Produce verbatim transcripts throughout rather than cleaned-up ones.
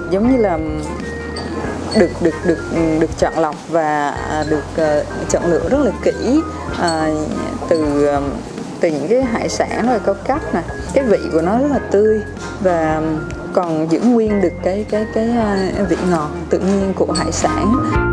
giống như là được được được được chọn lọc và được uh, chọn lựa rất là kỹ, uh, từ uh, từ những cái hải sản rồi cao cấp nè, cái vị của nó rất là tươi và còn giữ nguyên được cái cái cái uh, vị ngọt tự nhiên của hải sản.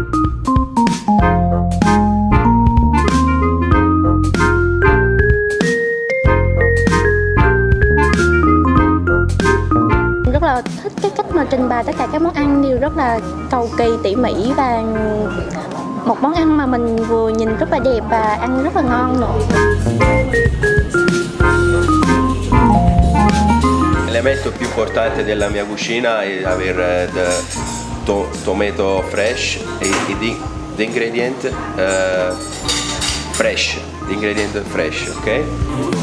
Rất là thích cái cách mà trình bày tất cả các món ăn đều rất là cầu kỳ, tỉ mỉ và một món ăn mà mình vừa nhìn rất là đẹp và ăn rất là ngon nữa. L'elemento più importante della mia cucina è aver to tomato fresh e, e di, di ingredienti uh, fresh, di ingredienti fresh, ok?